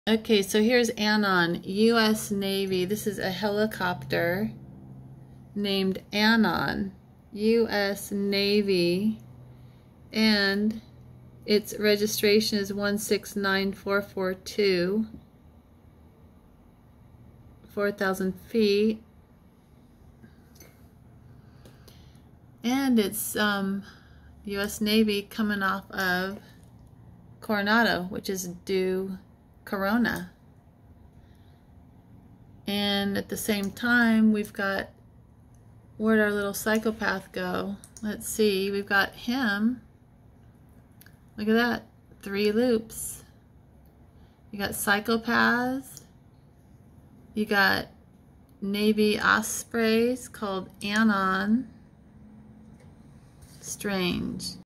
Okay, so here's Anon, U.S. Navy. This is a helicopter named Anon, U.S. Navy, and its registration is 169442, 4,000 feet, and it's U.S. Navy coming off of Coronado, which is due Corona. And at the same time, we've got, where'd our little psychopath go? Let's see, we've got him. Look at that, 3 loops. You got psychopaths. You got Navy Ospreys called Anon. Strange.